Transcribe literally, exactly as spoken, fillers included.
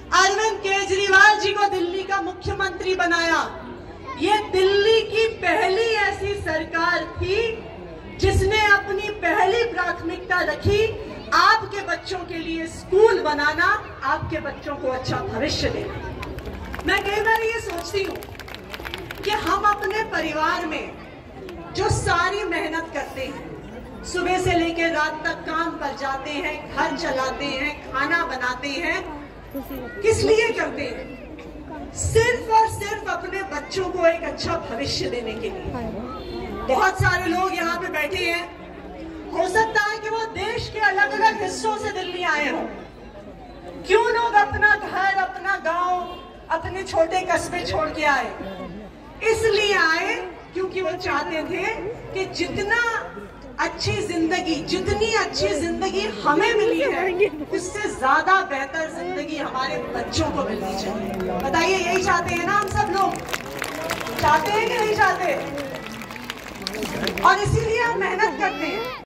अरविंद केजरीवाल जी को दिल्ली का मुख्यमंत्री बनाया। ये दिल्ली की पहली ऐसी सरकार थी जिसने अपनी पहली प्राथमिकता रखी आपके बच्चों के लिए स्कूल बनाना, आपके बच्चों को अच्छा भविष्य देना। मैं कई बार ये सोचती हूँ कि हम अपने परिवार में जो सारी मेहनत करते हैं, सुबह से लेकर रात तक काम पर जाते हैं, घर चलाते हैं, खाना बनाते हैं, किस लिए करते हैं? सिर्फ और सिर्फ अपने बच्चों को एक अच्छा भविष्य देने के लिए। बहुत सारे लोग यहाँ पे बैठे हैं, हो सकता है कि वो देश के अलग अलग हिस्सों से दिल्ली आए हों। क्यों लोग अपना घर, अपना गांव, अपने छोटे कस्बे छोड़ के आए? इसलिए आए क्योंकि वो चाहते थे कि जितना अच्छी जिंदगी, जितनी अच्छी जिंदगी हमें मिली है, उससे ज्यादा बेहतर जिंदगी हमारे बच्चों को मिलनी चाहिए। बताइए, यही चाहते हैं ना हम सब लोग? चाहते हैं कि नहीं चाहते? और इसीलिए हम मेहनत करते हैं।